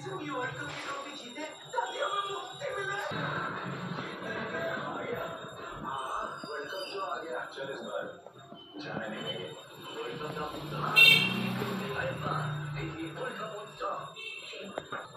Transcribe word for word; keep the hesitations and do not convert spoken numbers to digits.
ये world cup की trophy जीते ताकि हमें मुक्ति मिले। हाँ, वर्ल्ड कप जो आ गया चल इस बार जाने नहीं देंगे। वर्ल्ड कप का पूरा एक लाइफ का एक वर्ल्ड कप ऑन स्टॉप।